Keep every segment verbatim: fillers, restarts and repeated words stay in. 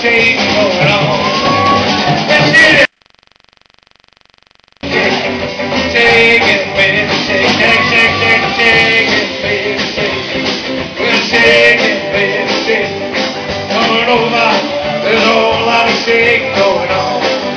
shake going on. Let's get it. Shake it, baby, shake, shake, shake, shake, shake it, baby, shake. Well, shake it, baby, shake. Coming over, there's a whole lot of shake going on.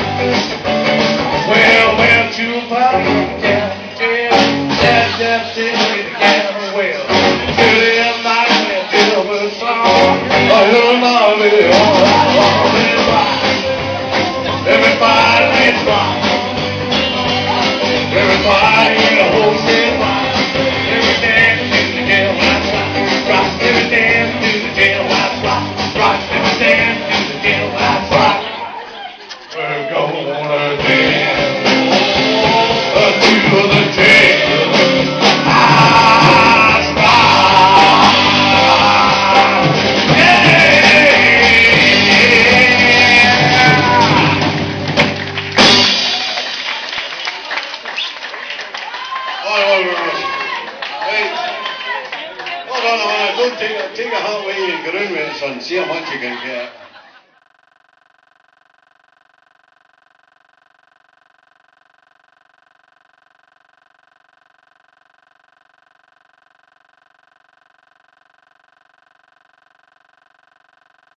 Well, well, two pounds, yeah, yeah, that's just it, yeah, well, Billy and my man, Elvis song, a little Molly, oh, let's rock. Everybody, let's rock. Everybody in the whole city rock. Every dance to the jailhouse rock, rock. Every dance to the jailhouse rock, rock. Every dance to the jailhouse rock. We're gonna dance to the jailhouse rock. Hey! Hold on a minute, don't take a, take a hot way and get in with it, son. See how much you can get.